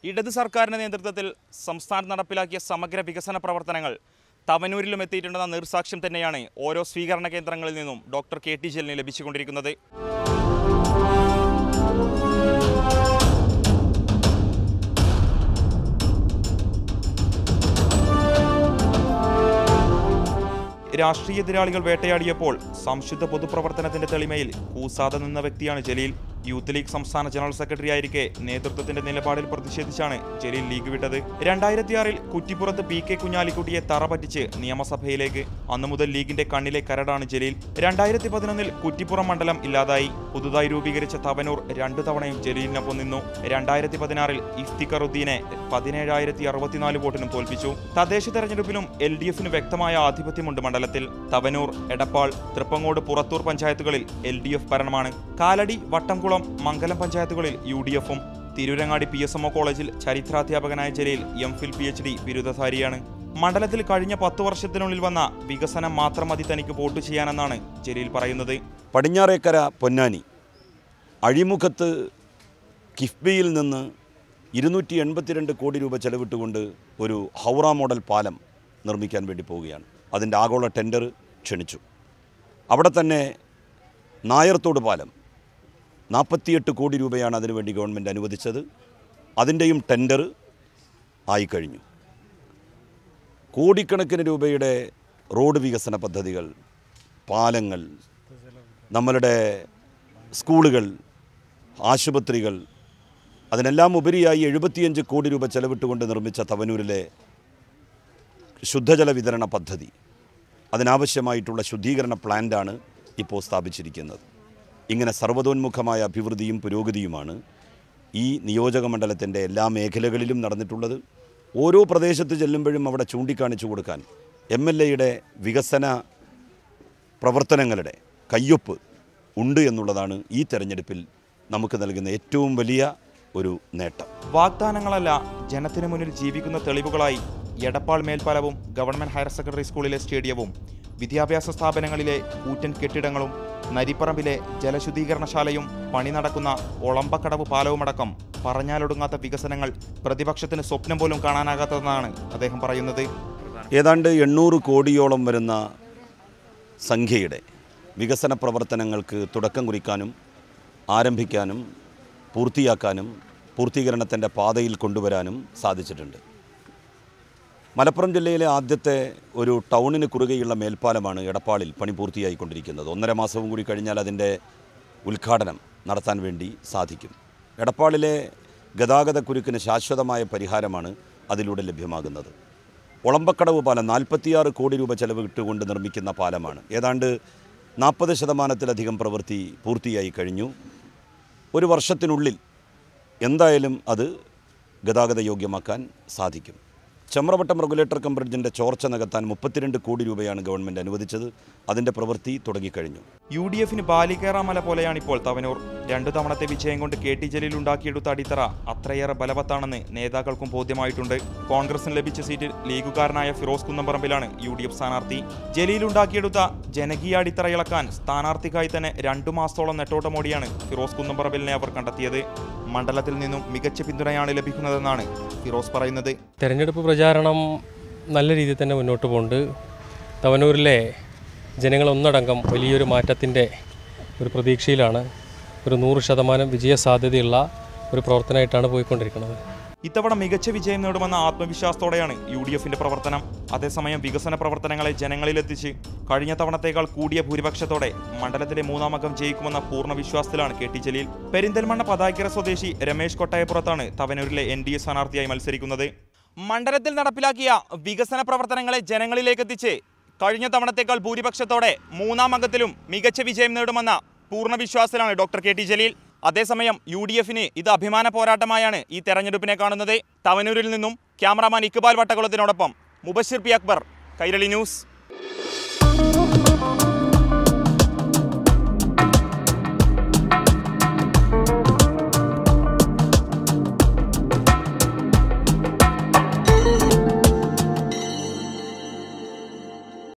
ഇടത് സർക്കാരിന്റെ നേതൃത്വത്തിൽ സംസ്ഥാനം നടപ്പിലാക്കിയ സമഗ്ര വികസന പ്രവർത്തനങ്ങൾ തവനൂരിലും എത്തിയിട്ടുണ്ടെന്ന നിർസാക്ഷ്യം തന്നെയാണ് ഓരോ സ്വീകരണ കേന്ദ്രങ്ങളിൽ നിന്നും ഡോക്ടർ കെ.ടി. ജലീലിന് ലഭിച്ചുകൊണ്ടിരിക്കുന്നത്. രാഷ്ട്രീയ എതിരാളികൾ വേട്ടയാടിയപ്പോൾ സംശുദ്ധ പൊതുപ്രവർത്തനത്തിന്റെ തെളിമയിൽ കൂസാതെ നിന്ന വ്യക്തിയാണ് ജലീൽ. യൂത്ത് ലീഗ് സംസ്ഥാന ജനറൽ സെക്രട്ടറി ആയിരിക്കെ നേതൃത്വത്തിന്റെ നിലപാടിൽ പ്രതിഷേധിച്ചാണ് ജലീൽ ലീഗ് വിട്ടത്. 2006 കുറ്റിപ്പുറത്ത് പി കെ കുഞ്ഞാലിക്കുട്ടിയെ തറ പറ്റിച്ച് നിയമസഭയിലേക്ക്. അന്നു മുതൽ ലീഗിന്റെ കണ്ണിലെ കരടാണ് ജലീൽ. 2011 കുറ്റിപ്പുറം മണ്ഡലം ഇല്ലാതായി. പുതുതായി രൂപീകരിച്ച തവനൂർ 2 തവണയും ജലീലിനൊപ്പം നിന്നു. 2016 ഇഫ്തിഖറുദ്ദീനെ 17,064 വോട്ടിനും തോൽപ്പിച്ചു. തദ്ദേശ തെരഞ്ഞെടുപ്പിലും LDF വ്യക്തമായ ആധിപത്യമുണ്ട് മണ്ഡലത്തിൽ. തവനൂർ, എടപ്പാൾ, തൃപ്പങ്ങോട്, പുറത്തൂർ പഞ്ചായത്തുകളിൽ LDF ഭരണമാണ്. കാലടി, വട്ടംകുളം, മംഗലം പഞ്ചായത്തുകളിൽ UDF-ഉം. തിരൂരങ്ങാടി PSMO കോളേജിൽ ചരിത്രാധ്യാപകനായ ജലീൽ MPhil PhD ബിരുദധാരിയാണ്. മണ്ഡലത്തിൽ കഴിഞ്ഞ 10 വർഷത്തിനുള്ളിൽ വന്ന വികസനം മാത്രം മതി തനിക്ക് വോട്ട് ചെയ്യാനെന്നാണ് ജലീൽ പറയുന്നത്. പടിഞ്ഞാറേക്കര പൊന്നാനി അഴിമുഖത്ത് കിഫ്ബിയിൽ നിന്ന് 282 കോടി രൂപ ചെലവിട്ടുകൊണ്ട് ഒരു ഹൗറ മോഡൽ പാലം നിർമ്മിക്കാൻ വേണ്ടി പോവുകയാണ്. അതിൻ്റെ ആഗോള ടെൻഡർ ക്ഷണിച്ചു. അവിടെ തന്നെ നായർത്തോട് പാലം 48 കോടി രൂപയാണ് അതിനുവേണ്ടി ഗവൺമെൻറ് അനുവദിച്ചത്. അതിൻ്റെയും ടെൻഡർ ആയിക്കഴിഞ്ഞു. കോടിക്കണക്കിന് രൂപയുടെ റോഡ് വികസന പദ്ധതികൾ, പാലങ്ങൾ, നമ്മളുടെ സ്കൂളുകൾ, ആശുപത്രികൾ, അതിനെല്ലാം ഉപരിയായി 75 കോടി രൂപ ചെലവിട്ടുകൊണ്ട് നിർമ്മിച്ച തവനൂരിലെ ശുദ്ധജല വിതരണ പദ്ധതി, അതിനാവശ്യമായിട്ടുള്ള ശുദ്ധീകരണ പ്ലാന്റാണ് ഇപ്പോൾ സ്ഥാപിച്ചിരിക്കുന്നത്. ഇങ്ങനെ സർവ്വതോന്മുഖമായ അഭിവൃദ്ധിയും പുരോഗതിയുമാണ് ഈ നിയോജക മണ്ഡലത്തിൻ്റെ എല്ലാ മേഖലകളിലും നടന്നിട്ടുള്ളത്. ഓരോ പ്രദേശത്ത് ചെല്ലുമ്പോഴും അവിടെ ചൂണ്ടിക്കാണിച്ചു കൊടുക്കാൻ MLAയുടെ വികസന പ്രവർത്തനങ്ങളുടെ കയ്യൊപ്പ് ഉണ്ട് എന്നുള്ളതാണ് ഈ തെരഞ്ഞെടുപ്പിൽ നമുക്ക് നൽകുന്ന ഏറ്റവും വലിയ ഒരു നേട്ടം. വാഗ്ദാനങ്ങളല്ല, ജനത്തിനു മുന്നിൽ ജീവിക്കുന്ന തെളിവുകളായി എടപ്പാൾ മേൽപ്പാലവും ഗവൺമെൻറ് ഹയർ സെക്കൻഡറി സ്കൂളിലെ സ്റ്റേഡിയവും, വിദ്യാഭ്യാസ സ്ഥാപനങ്ങളിലെ കൂറ്റൻ കെട്ടിടങ്ങളും, നരിപ്പറമ്പിലെ ജലശുദ്ധീകരണശാലയും, പണി നടക്കുന്ന ഒളമ്പക്കടവ് പാലവുമടക്കം പറഞ്ഞാലൊടുങ്ങാത്ത വികസനങ്ങൾ പ്രതിപക്ഷത്തിന് സ്വപ്നം പോലും കാണാനാകാത്തതെന്നാണ് അദ്ദേഹം പറയുന്നത്. ഏതാണ്ട് 800 കോടിയോളം വരുന്ന സംഖ്യയുടെ വികസന പ്രവർത്തനങ്ങൾക്ക് തുടക്കം കുറിക്കാനും ആരംഭിക്കാനും പൂർത്തിയാക്കാനും പൂർത്തീകരണത്തിൻ്റെ പാതയിൽ കൊണ്ടുവരാനും സാധിച്ചിട്ടുണ്ട്. മലപ്പുറം ജില്ലയിലെ ആദ്യത്തെ ഒരു ടൗണിന് കുറുകെയുള്ള മേൽപ്പാലമാണ് എടപ്പാളിൽ പണി പൂർത്തിയായിക്കൊണ്ടിരിക്കുന്നത്. 1.5 മാസവും കൂടി കഴിഞ്ഞാൽ അതിൻ്റെ ഉദ്ഘാടനം നടത്താൻ വേണ്ടി സാധിക്കും. എടപ്പാളിലെ ഗതാഗതക്കുരുക്കിന് ശാശ്വതമായ പരിഹാരമാണ് അതിലൂടെ ലഭ്യമാകുന്നത്. ഒളമ്പക്കടവ് പാലം 46 കോടി രൂപ ചെലവിട്ടുകൊണ്ട് നിർമ്മിക്കുന്ന പാലമാണ്. ഏതാണ്ട് 40% പ്രവൃത്തി പൂർത്തിയായി കഴിഞ്ഞു. ഒരു വർഷത്തിനുള്ളിൽ എന്തായാലും അത് ഗതാഗത യോഗ്യമാക്കാൻ സാധിക്കും. ചമ്രവട്ടം റെഗുലേറ്റർ കം ബ്രിഡ്ജിൻ്റെ ചോർച്ച നികത്താൻ 32 കോടി രൂപയാണ് ഗവൺമെൻറ് അനുവദിച്ചത്. അതിൻ്റെ പ്രവൃത്തി തുടങ്ങിക്കഴിഞ്ഞു. UDF-ന് ബാലികേറാമല പോലെയാണിപ്പോൾ തവനൂർ. 2 തവണത്തെ വിജയം കൊണ്ട് കെ.ടി. ജലീൽ ഉണ്ടാക്കിയെടുത്ത അടിത്തറ അത്രയേറെ ബലവത്താണെന്ന് നേതാക്കൾക്കും ബോധ്യമായിട്ടുണ്ട്. കോൺഗ്രസിന് ലഭിച്ച സീറ്റിൽ ലീഗുകാരനായ ഫിറോസ് കുന്നംപറമ്പിലാണ് UDF സ്ഥാനാർത്ഥി. ജലീൽ ഉണ്ടാക്കിയെടുത്ത ജനകീയ അടിത്തറ ഇളക്കാൻ സ്ഥാനാർത്ഥിക്കായി തന്നെ 2 മാസത്തോളം നെട്ടോട്ടമോടിയാണ് ഫിറോസ് കുന്നംപറമ്പിലിനെ അവർ കണ്ടെത്തിയത്. മണ്ഡലത്തിൽ നിന്നും മികച്ച പിന്തുണയാണ് ലഭിക്കുന്നതെന്നാണ് ഫിറോസ് പറയുന്നത്. തെരഞ്ഞെടുപ്പ് പ്രചാരണം നല്ല രീതിയിൽ തന്നെ മുന്നോട്ട് പോകുന്നുണ്ട്. തവനൂരിലെ ജനങ്ങളൊന്നടങ്കം വലിയൊരു മാറ്റത്തിൻ്റെ ഒരു പ്രതീക്ഷയിലാണ്. ഒരു 100% വിജയസാധ്യതയുള്ള ഒരു പ്രവർത്തനമായിട്ടാണ് പോയിക്കൊണ്ടിരിക്കുന്നത്. ഇത്തവണ മികച്ച വിജയം നേടുമെന്ന ആത്മവിശ്വാസത്തോടെയാണ് UDF-ന്റെ പ്രവർത്തനം. അതേസമയം വികസന പ്രവർത്തനങ്ങളെ ജനങ്ങളിലെത്തിച്ച് കഴിഞ്ഞ തവണത്തേക്കാൾ കൂടിയ ഭൂരിപക്ഷത്തോടെ മണ്ഡലത്തിലെ 3ാം അംഗം ജയിക്കുമെന്ന പൂർണ്ണ വിശ്വാസത്തിലാണ് കെ.ടി. ജലീൽ. പെരിന്തൽമണ്ണ പതായ്ക്കര സ്വദേശി രമേശ് കൊട്ടായപ്പുറത്താണ് തവനൂരിലെ NDA സ്ഥാനാർത്ഥിയായി മത്സരിക്കുന്നത്. മണ്ഡലത്തിൽ നടപ്പിലാക്കിയ വികസന പ്രവർത്തനങ്ങളെ ജനങ്ങളിലേക്കെത്തിച്ച് കഴിഞ്ഞ തവണത്തേക്കാൾ ഭൂരിപക്ഷത്തോടെ 3ാം അംഗത്തിലും മികച്ച വിജയം നേടുമെന്ന പൂർണ്ണ വിശ്വാസത്തിലാണ് ഡോക്ടർ കെ.ടി. ജലീൽ. അതേസമയം UDF-ന് ഇത് അഭിമാന പോരാട്ടമായാണ് ഈ തെരഞ്ഞെടുപ്പിനെ കാണുന്നത്. തവനൂരിൽ നിന്നും ക്യാമറാമാൻ ഇക്ബാൽ വട്ടകുളത്തിനോടൊപ്പം മുബഷിർ പി. അക്ബർ, കൈരളി ന്യൂസ്.